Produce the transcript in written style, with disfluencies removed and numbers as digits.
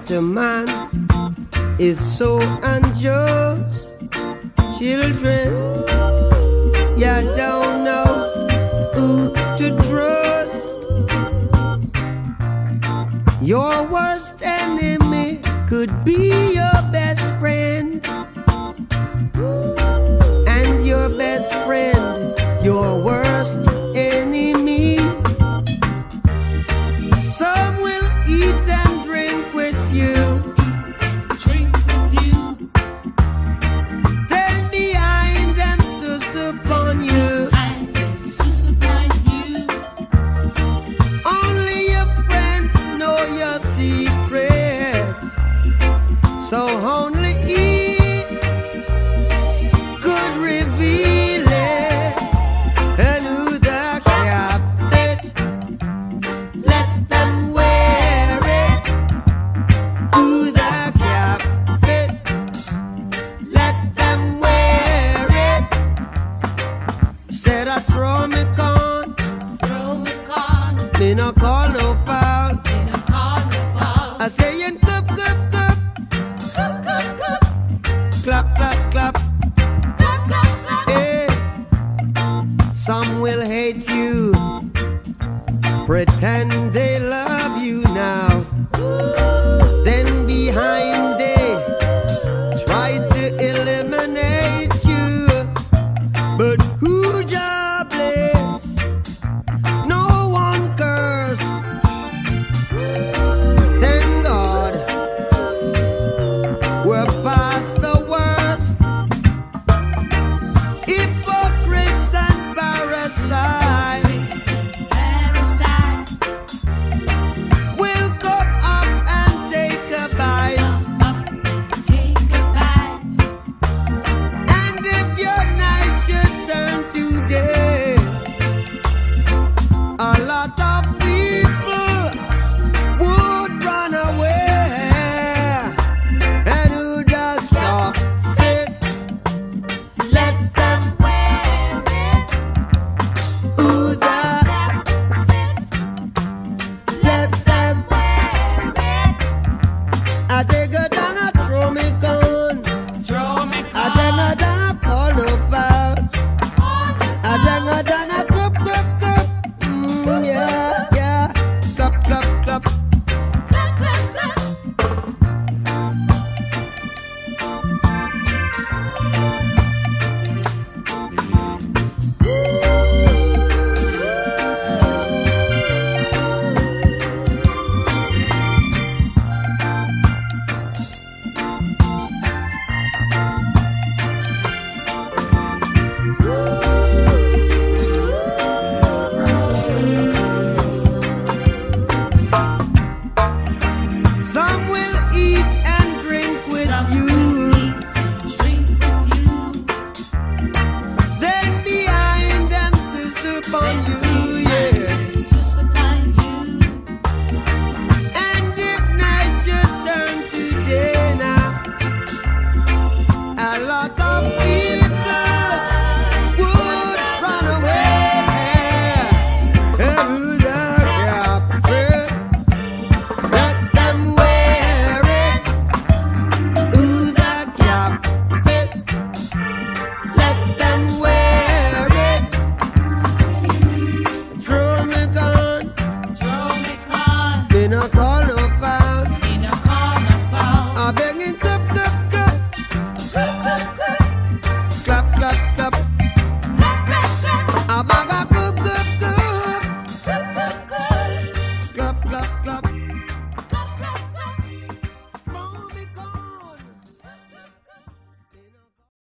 a man is so unjust. Children, you don't know who to trust. Your worst enemy could be your best friend, and your best friend, your worst enemy. Some will eat and drink with you, then behind them sus upon you. Only your friend know your secrets, so only he could reveal it. And who the cap fit, let them wear it. Who the cap fit, let them wear it. Said I throw me con, me no call no foul. I say in cup, cup, cup, clap, clap, clap. Hey. Some will hate you, pretend they love you now.